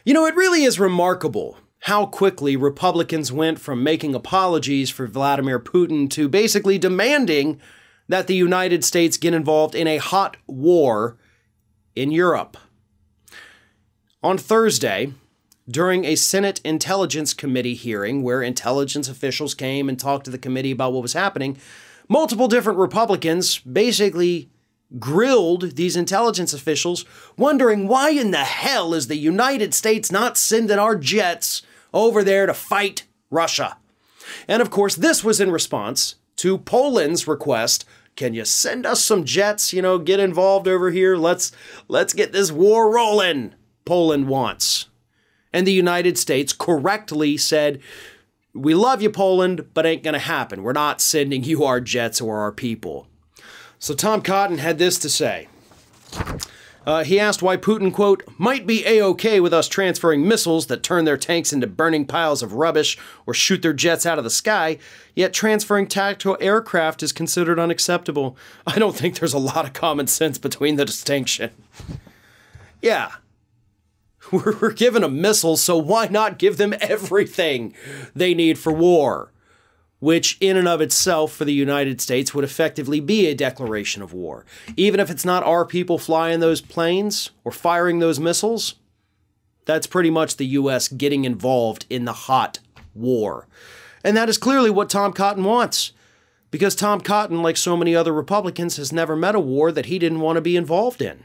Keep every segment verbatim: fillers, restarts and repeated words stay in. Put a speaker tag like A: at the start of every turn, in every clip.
A: You know, it really is remarkable how quickly Republicans went from making apologies for Vladimir Putin to basically demanding that the United States get involved in a hot war in Europe. On Thursday, during a Senate Intelligence Committee hearing where intelligence officials came and talked to the committee about what was happening, multiple different Republicans basically grilled these intelligence officials, wondering why in the hell is the United States not sending our jets over there to fight Russia? And of course, this was in response to Poland's request, can you send us some jets, you know, get involved over here, let's, let's get this war rolling, Poland wants. And the United States correctly said, we love you, Poland, but ain't gonna happen. We're not sending you our jets or our people. So Tom Cotton had this to say. Uh, he asked why Putin, quote, might be A-okay with us transferring missiles that turn their tanks into burning piles of rubbish or shoot their jets out of the sky, yet transferring tactical aircraft is considered unacceptable. I don't think there's a lot of common sense between the distinction. Yeah. We're, we're giving them missiles, so why not give them everything they need for war? Which in and of itself for the United States would effectively be a declaration of war. Even if it's not our people flying those planes or firing those missiles, that's pretty much the U S getting involved in the hot war. And that is clearly what Tom Cotton wants. Because Tom Cotton, like so many other Republicans, has never met a war that he didn't want to be involved in.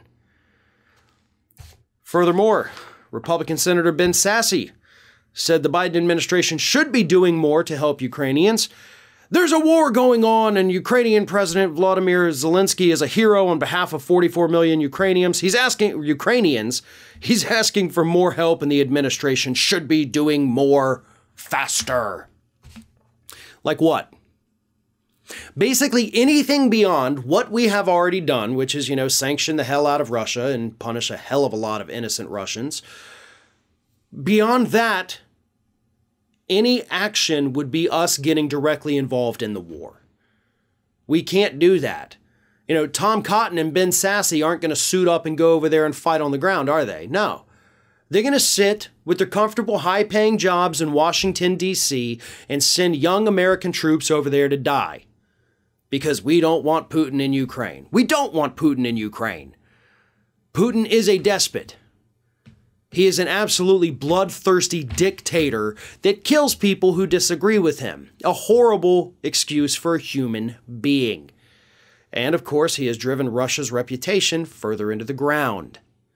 A: Furthermore, Republican Senator Ben Sasse said the Biden administration should be doing more to help Ukrainians. There's a war going on, and Ukrainian President Vladimir Zelensky is a hero on behalf of forty-four million Ukrainians. He's asking Ukrainians, he's asking for more help, and the administration should be doing more faster. Like what? Basically anything beyond what we have already done, which is, you know, sanction the hell out of Russia and punish a hell of a lot of innocent Russians. Beyond that, any action would be us getting directly involved in the war. We can't do that. You know, Tom Cotton and Ben Sasse aren't going to suit up and go over there and fight on the ground, are they? No. They're going to sit with their comfortable, high-paying jobs in Washington, D C and send young American troops over there to die. Because we don't want Putin in Ukraine. We don't want Putin in Ukraine. Putin is a despot. He is an absolutely bloodthirsty dictator that kills people who disagree with him. A horrible excuse for a human being. And of course, he has driven Russia's reputation further into the ground.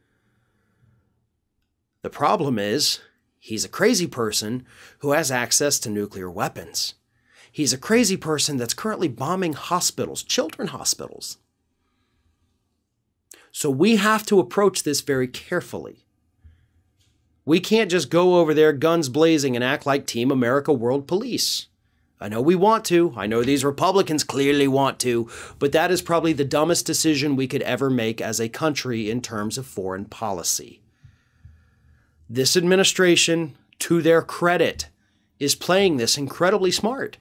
A: The problem is, he's a crazy person who has access to nuclear weapons. He's a crazy person that's currently bombing hospitals, children's hospitals. So we have to approach this very carefully. We can't just go over there guns blazing and act like Team America World Police. I know we want to. I know these Republicans clearly want to, but that is probably the dumbest decision we could ever make as a country in terms of foreign policy. This administration, to their credit, is playing this incredibly smart.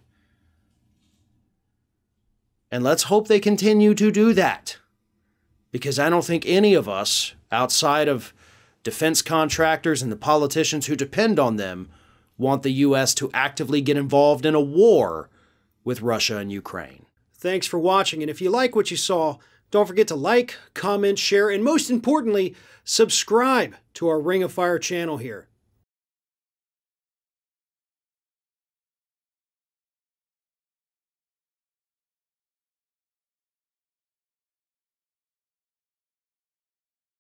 A: And let's hope they continue to do that. Because I don't think any of us, outside of defense contractors and the politicians who depend on them, want the U S to actively get involved in a war with Russia and Ukraine. Thanks for watching, and if you like what you saw, don't forget to like, comment, share, and most importantly, subscribe to our Ring of Fire channel here.